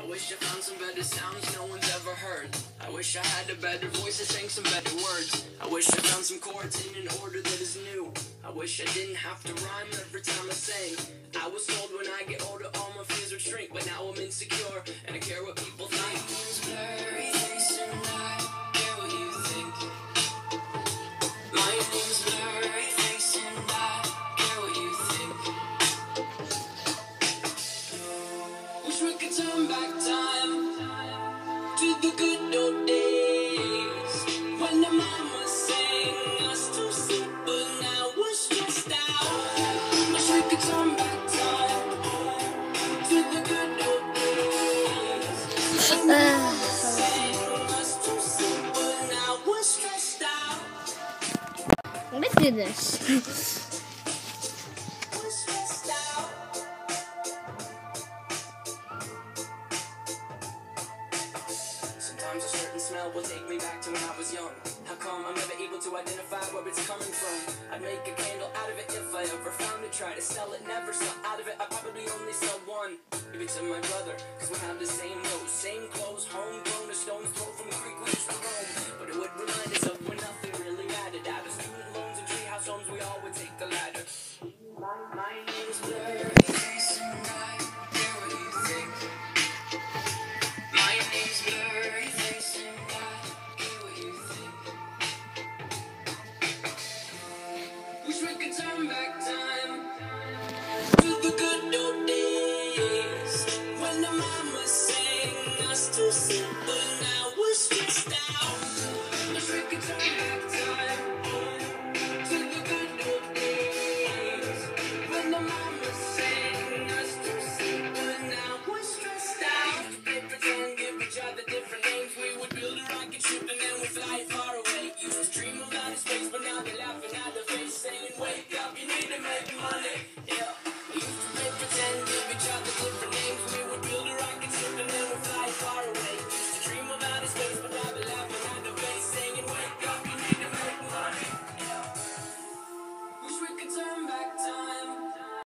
wish I found some better sounds no one's ever heard. I wish I had a better voice that sang some better words. I wish I found some chords in an order that is new. I wish I didn't have to rhyme every time I sang. I was told when I get older all my fears would shrink, but now I'm insecure and I care what people think. Blurry face and I care what you think. My name's blurry face and I care what you think. Wish we could turn back time to the good old days when the mama sang us to sleep, but now we're stressed out. Wish we could turn back time to the good old days when the mama sang us to sleep, but now we're stressed out. Let's do this. We're stressed out. Sometimes a certain smell will take me back to when I was young. How come I'm never able to identify where it's coming from? I'd make a candle out of it if I ever found it. Try to sell it, never sell out of it. I probably only sell one. Maybe to my brother, cause we have the same nose, same clothes, homegrown, a stone's throw from the creek we used to roam. But it would remind us of when nothing really mattered. Out of student loans and treehouse homes, we all would take the ladder. My name's Blurry Face and I care what you think. My name's Blurry Face and I care what you think. Wish we could turn back time to the good old days when the mama sang us to sleep.